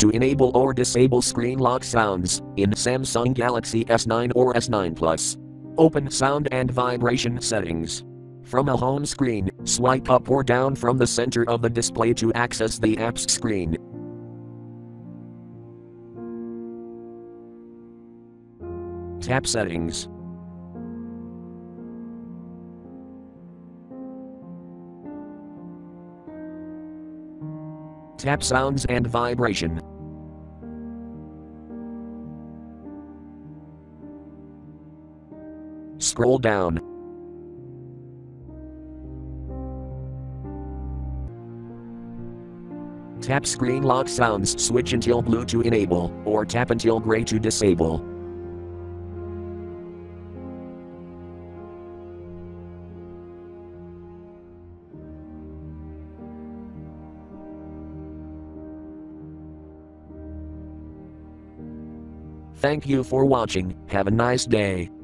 To enable or disable screen lock sounds, in Samsung Galaxy S9 or S9 Plus. Open Sound and Vibration Settings. From a home screen, swipe up or down from the center of the display to access the app's screen. Tap Settings. Tap Sounds and Vibration. Scroll down. Tap Screen Lock Sounds, switch until blue to enable, or tap until gray to disable. Thank you for watching. Have a nice day.